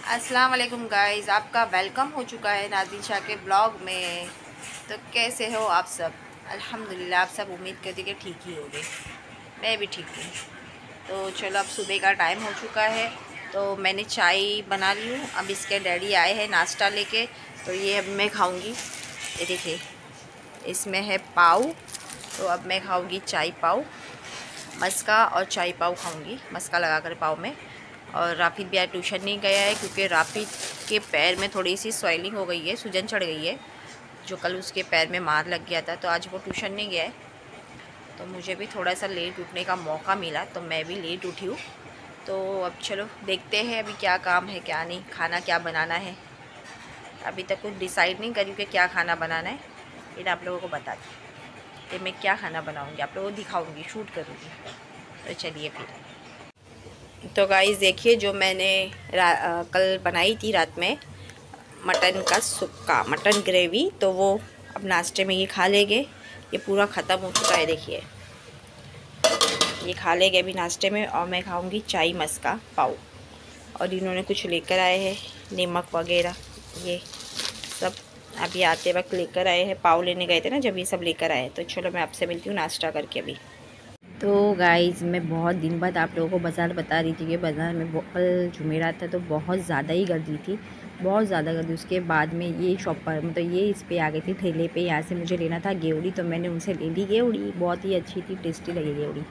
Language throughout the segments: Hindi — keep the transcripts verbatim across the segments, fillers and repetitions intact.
अस्सलाम वालेकुम गाइस, आपका वेलकम हो चुका है नाज़रीन शाह के ब्लॉग में। तो कैसे हो आप सब? अल्हम्दुलिल्लाह, आप सब उम्मीद करती कि ठीक ही होंगे। मैं भी ठीक हूँ। तो चलो, अब सुबह का टाइम हो चुका है, तो मैंने चाय बना ली हूँ। अब इसके डैडी आए हैं नाश्ता लेके, तो ये अब मैं खाऊँगी। ये देखिए, इसमें है पाव। तो अब मैं खाऊँगी चाय पाव, मस्का और चाय पाव खाऊँगी, मस्का लगा कर पाव में। और राफिद भी आज ट्यूशन नहीं गया है, क्योंकि राफिद के पैर में थोड़ी सी स्वेलिंग हो गई है, सूजन चढ़ गई है, जो कल उसके पैर में मार लग गया था। तो आज वो ट्यूशन नहीं गया है, तो मुझे भी थोड़ा सा लेट उठने का मौका मिला, तो मैं भी लेट उठी हूँ। तो अब चलो देखते हैं अभी क्या काम है क्या नहीं, खाना क्या बनाना है। अभी तक कुछ डिसाइड नहीं करी कि क्या खाना बनाना है, फिर आप लोगों को बताती कि मैं क्या खाना बनाऊँगी, आप लोगों को दिखाऊँगी, शूट करूँगी। तो चलिए फिर। तो गाइस देखिए, जो मैंने आ, कल बनाई थी रात में मटन का सुक्का, मटन ग्रेवी, तो वो अब नाश्ते में ये खा लेंगे। ये पूरा ख़त्म हो चुका है, देखिए ये खा लेंगे अभी नाश्ते में। और मैं खाऊंगी चाय मस्का पाव। और इन्होंने कुछ लेकर आए हैं, नमक वगैरह, ये सब अभी आते वक्त लेकर आए हैं। पाव लेने गए थे ना जब, ये सब लेकर आए। तो चलो मैं आपसे मिलती हूँ नाश्ता करके अभी। तो गाइज़, मैं बहुत दिन बाद आप लोगों को बाज़ार बता रही थी कि बाज़ार में कल जुमेरात था, तो बहुत ज़्यादा ही गर्दी थी, बहुत ज़्यादा गर्दी। उसके बाद में ये शॉप पर मतलब ये इस पे आ गई थी, ठेले पे। यहाँ से मुझे लेना था गेवड़ी, तो मैंने उनसे ले ली गेवड़ी। बहुत ही अच्छी थी, टेस्टी लगी गेवड़ी।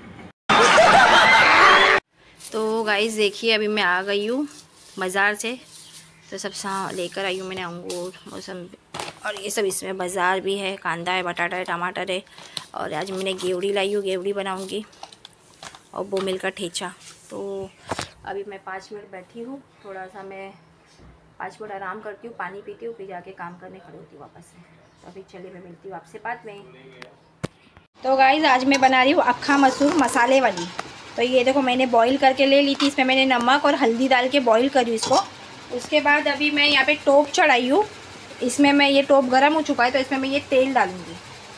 तो गाइज़ देखिए, अभी मैं आ गई हूँ बाज़ार से। तो सब सा लेकर आई हूँ मैंने, अंगूर, मौसम और ये सब। इसमें बाज़ार भी है, कांदा है, बटाटा है, टमाटर है। और आज मैंने गेवड़ी लाई हूँ, गेवड़ी बनाऊँगी, और वो मिलकर ठेचा। तो अभी मैं पाँच मिनट बैठी हूँ, थोड़ा सा मैं पाँच मिनट आराम करती हूँ, पानी पीती हूँ, फिर जाके काम करने खड़ी होती हूँ वापस से। तो अभी चलिए, मैं मिलती हूँ आपसे बाद में। तो गाइज़, आज मैं बना रही हूँ अक्खा मसूर मसाले वाली। तो ये देखो, मैंने बॉईल करके ले ली थी। इसमें मैंने नमक और हल्दी डाल के बॉईल करी इसको। उसके बाद अभी मैं यहाँ पे टोप चढ़ाई हूँ। इसमें मैं ये टोप गर्म हो चुका है, तो इसमें मैं ये तेल डालूँगी।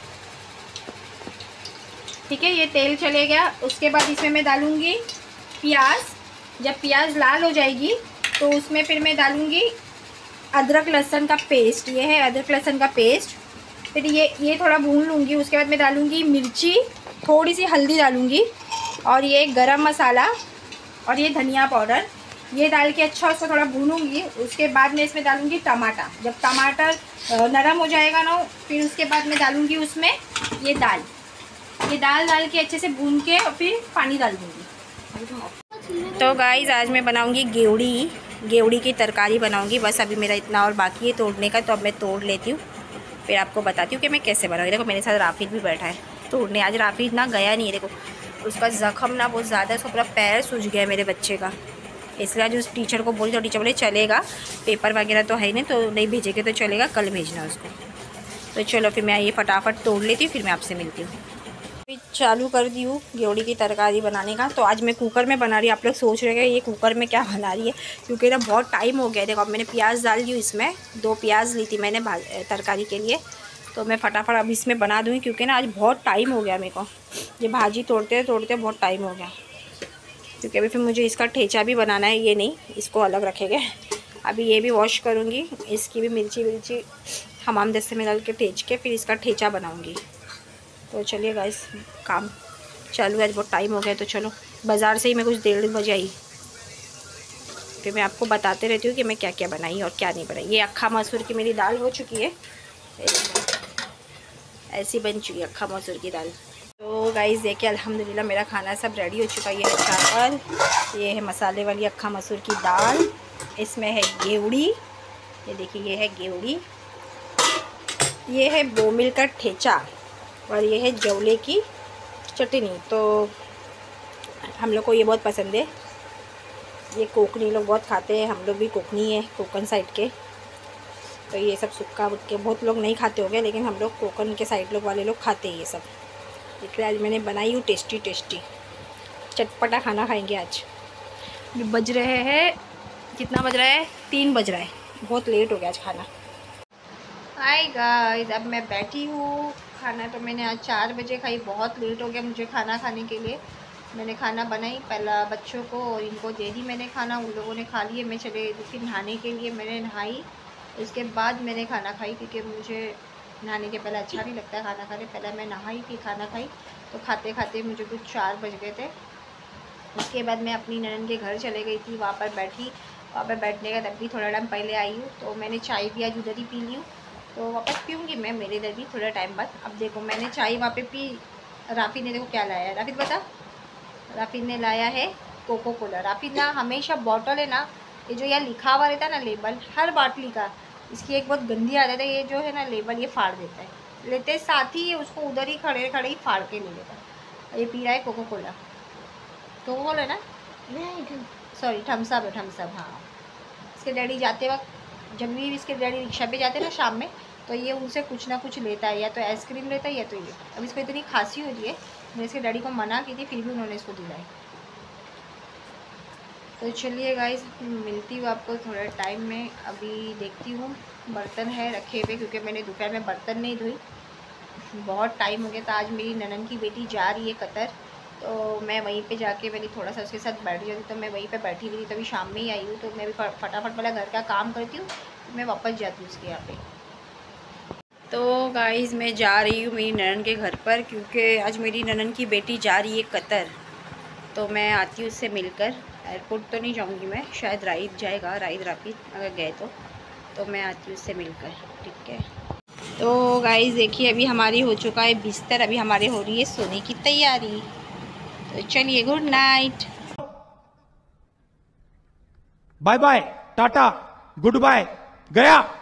ठीक है, ये तेल चले गया। उसके बाद इसमें मैं डालूँगी प्याज। जब प्याज लाल हो जाएगी, तो उसमें फिर मैं डालूँगी अदरक लहसुन का पेस्ट। ये है अदरक लहसुन का पेस्ट। फिर ये ये थोड़ा भून लूँगी। उसके बाद मैं डालूँगी मिर्ची, थोड़ी सी हल्दी डालूँगी, और ये गरम मसाला, और ये धनिया पाउडर। ये डाल के अच्छा उसको थोड़ा भूनूँगी। उसके बाद मैं इसमें डालूँगी टमाटर। जब टमाटर नरम हो जाएगा ना, फिर उसके बाद मैं डालूँगी उसमें ये दाल। ये दाल डाल के अच्छे से भून के और फिर पानी डाल दूँगी। तो गाइस, आज मैं बनाऊँगी गेवड़ी, गेवड़ी की तरकारी बनाऊँगी। बस अभी मेरा इतना और बाकी है तोड़ने का, तो अब मैं तोड़ लेती हूँ, फिर आपको बताती हूँ कि मैं कैसे बनाऊँगी। देखो, मेरे साथ राफिद भी बैठा है तोड़ने। आज राफिद ना गया नहीं है, देखो उसका ज़ख्म ना बहुत ज़्यादा है, उसका पूरा पैर सूज गया है मेरे बच्चे का। इसलिए आज उस टीचर को बोली, तो टीचर बोले चलेगा, पेपर वगैरह तो है नहीं, तो नहीं भेजेंगे तो चलेगा, कल भेजना उसको। तो चलो फिर मैं ये फटाफट तोड़ लेती हूँ, फिर मैं आपसे मिलती हूँ। चालू कर दी हूँ गेवड़ी की तरकारी बनाने का। तो आज मैं कुकर में बना रही हूँ। आप लोग सोच रहे हैं ये कुकर में क्या बना रही है, क्योंकि ना बहुत टाइम हो गया। देखो, अब मैंने प्याज डाल दी हूँ इसमें, दो प्याज ली थी मैंने तरकारी के लिए। तो मैं फटाफट अब इसमें बना दूँगी, क्योंकि ना आज बहुत टाइम हो गया मेरे को। ये भाजी तोड़ते तोड़ते बहुत टाइम हो गया, क्योंकि अभी फिर मुझे इसका ठेचा भी बनाना है। ये नहीं, इसको अलग रखेंगे। अभी ये भी वॉश करूँगी, इसकी भी मिर्ची विर्ची हमाम दस्ते में डाल के ठेच के फिर इसका ठेचा बनाऊँगी। तो चलिए गाइस, काम चालू है। आज बहुत टाइम हो गया, तो चलो बाज़ार से ही मैं कुछ डेढ़ बजे आई, फिर मैं आपको बताते रहती हूँ कि मैं क्या क्या बनाई और क्या नहीं बनाई। ये अक्खा मसूर की मेरी दाल हो चुकी है, ऐसी बन चुकी है अक्खा मसूर की दाल। तो गाइस देखिए, अल्हम्दुलिल्लाह मेरा खाना सब रेडी हो चुका है। ये है चावल, ये है मसाले वाली अक्खा मसूर की दाल, इसमें है गेवड़ी, ये देखिए ये है गेवड़ी, ये है बोमिल का ठेचा, और ये है जवले की चटनी। तो हम लोग को ये बहुत पसंद है। ये कोकनी लोग बहुत खाते हैं, हम लोग भी कोकनी है, कोकन साइड के। तो ये सब सुक्का के बहुत लोग नहीं खाते होंगे, लेकिन हम लोग कोकन के साइड लोग वाले लोग खाते हैं ये सब। इसलिए आज मैंने बनाई हूँ टेस्टी टेस्टी चटपटा खाना खाएंगे आज। बज रहे हैं, कितना बज रहा है? तीन बज रहा है, बहुत लेट हो गया आज खाना। हाय गाइस, अब मैं बैठी हूँ। खाना तो मैंने आज चार बजे खाई, बहुत लेट हो गया मुझे खाना खाने के लिए। मैंने खाना बनाई पहला बच्चों को और इनको दे दी मैंने खाना, उन लोगों ने खा लिए। मैं चले गई थी नहाने के लिए, मैंने नहाई, उसके बाद मैंने खाना खाई क्योंकि मुझे नहाने के पहले अच्छा नहीं लगता है खाना खाने। पहले मैं नहाई फिर खाना खाई, तो खाते खाते मुझे कुछ चार बज गए थे। उसके बाद मैं अपनी ननद के घर चले गई थी, वहाँ पर बैठी। वहाँ पर बैठने का तब भी थोड़ा टाइम पहले आई हूँ, तो मैंने चाय भी आज उधर ही पी ली हूँ, तो वापस पीऊँगी मैं मेरे इधर भी थोड़ा टाइम बाद। अब देखो मैंने चाय वहाँ पे पी। राफी ने देखो क्या लाया है, राफी बता। राफी ने लाया है कोको कोला। राफी ना हमेशा बॉटल है ना, ये जो यहाँ लिखा हुआ रहता है ना लेबल हर बाटली का, इसकी एक बहुत गंदी आदत है, ये जो है ना लेबल ये फाड़ देता है। लेते साथ ही उसको उधर ही खड़े खड़े ही फाड़ के ले लेता है। ये पी रहा है कोको कोला, कोको कोला ना, सॉरी थम्स अप है, थम्स अप। हाँ, इसके डैडी जाते वक्त, जब भी इसके डैडी रिक्शा पे जाते हैं ना शाम में, तो ये उनसे कुछ ना कुछ लेता है, या तो आइसक्रीम लेता है या तो ये। अब इसको इतनी खांसी हो रही है, मैं इसके डैडी को मना की थी फिर भी उन्होंने इसको दिलाई। तो चलिए गाइस, मिलती हूँ आपको थोड़ा टाइम में। अभी देखती हूँ, बर्तन है रखे हुए क्योंकि मैंने दोपहर में बर्तन नहीं धोई, बहुत टाइम हो गया था। आज मेरी ननद की बेटी जा रही है कतर, तो मैं वहीं पे जाके मैंने थोड़ा सा उसके साथ बैठ जाती, तो मैं वहीं पे बैठी रही। तभी शाम में ही आई हूँ, तो मैं भी फटाफट वाला घर का काम करती हूँ, तो मैं वापस जाती हूँ उसके यहाँ पे। तो गाइस मैं जा रही हूँ मेरी ननद के घर पर, क्योंकि आज मेरी ननद की बेटी जा रही है कतर, तो मैं आती हूँ उससे मिलकर। एयरपोर्ट तो नहीं जाऊँगी मैं, शायद राइड जाएगा, राइड रापिड अगर गए तो तो मैं आती हूँ उससे मिलकर, ठीक है। तो गाइस देखिए अभी हमारी हो चुका है बिस्तर, अभी हमारे हो रही है सोने की तैयारी। तो चलिए good night, bye bye, tata, goodbye, गया।